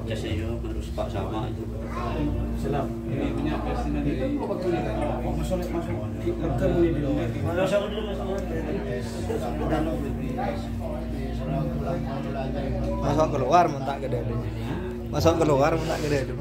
Biasanya yo harus pak sama itu. Selam. Ini punya versi nanti. Masuk lekam ini dulu. Masuk dulu Masuk keluar mentak gede dulu. Masuk keluar mentak gede dulu.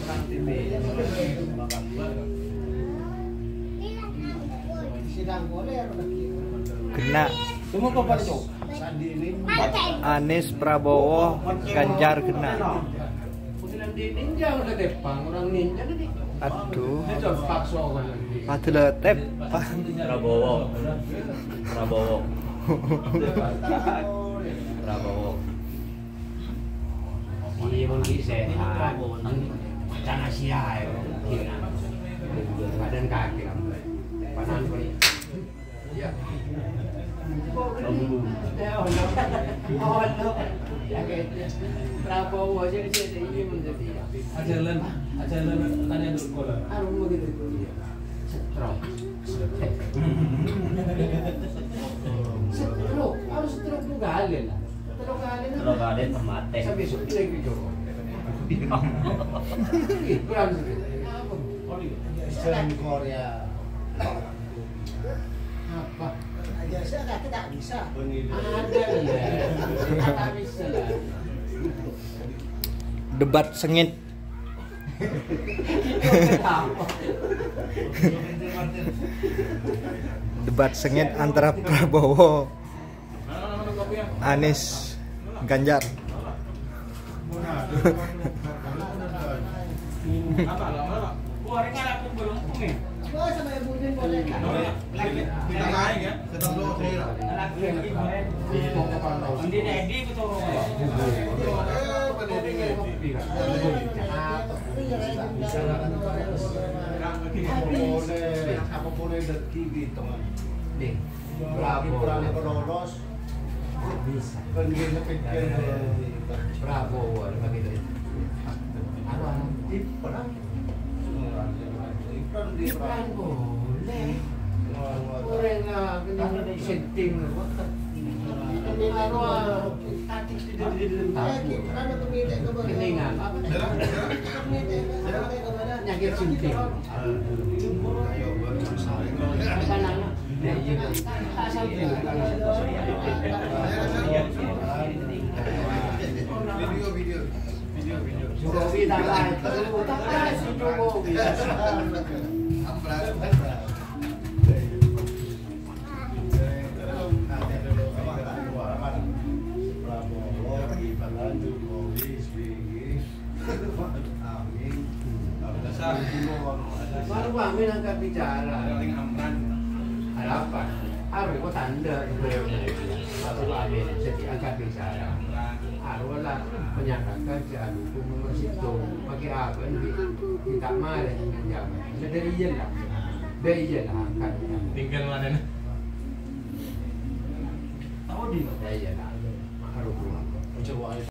Kena. Semua kau pada cok. Anies Prabowo Ganjar kena. Ninja udah tepang orang ninja tadi. Aduh. Dia coba paksa kan. Mati letep. Prabowo. Prabowo. Prabowo. Iya mungkin sehat. Macam Asia ya. Badan kaki lah. Panan kau ni. Ya. Prabowo aja dia ini menjadi. Ajaran tanya dulu kola. Harus begitu. Setrok. Setrok. Harus setrok juga alien lah. Kalau nggak ada termate. Sampai besok kita gitu. Kurang sedikit. Islam Korea. Apa? Aja saya tidak bisa. Ada ya. Tak bisa lah. Debat sengit. Debat sengit antara Prabowo, Anies, Ganjar. Oh, sama ibu ini boleh kan? Kita naik ya, ketemu dulu saya. Apapun yang terkini teman. Nih, Berani lolos. bisa. Kan dia pikir Prabowo begitu. perang. Iklan boleh. Orang kena setting. Keningan. Nyakit sunting. Video. Jokowi tak lain, tak lain si Jokowi. Baru kami angkat bicara. Harapan. Harus kau tanda satu lagi jadi angkat bicara. Haruslah menyatakan jangan hukum nomor situ pakai apa ini tidak marah dengan jaman. Dari iya lah, dari iya lah angkat. Tinggal mana? Tahu di mana iya lah. Harus